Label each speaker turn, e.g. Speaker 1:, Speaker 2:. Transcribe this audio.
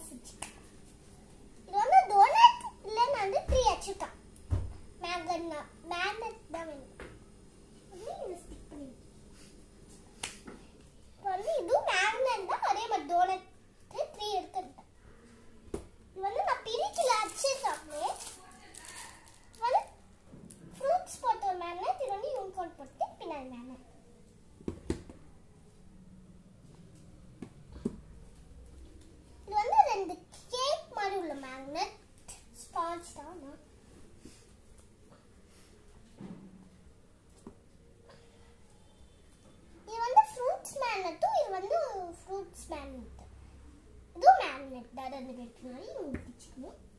Speaker 1: Magnets வச்சுக்கலாம். இது வந்து டோனட் இல்லைன்னா வந்து 3 வச்சுக்கலாம். மேக்னெட் தான் வேணும். இது ஸ்டிக் பண்ணி வந்து இது மேக்னெட் தான். அதே மாதிரி டோனட் 3 எடுத்துட்டேன். இது வந்து நான் பிரிக்கல அடிச்சிட்டோம்லே. வந்து ஃப்ரூட்ஸ் போட்ட மேக்னெட் இது வந்து யூனிகார்ன் போட்டு பின்னாடி மேக்னெட். இது வந்து ரெண்டு கேக் மாதிரி உள்ள மேக்னெட் ஸ்பாஞ்ச் தான். இது வந்து ஃப்ரூட்ஸ் மேக்னெட். இது வந்து ஃப்ரூட்ஸ் மேக்னெட். இது மேக்னெட் தான். ரெண்டு பேருக்கு முன்னாடி ஊத்திச்சுக்கணும்.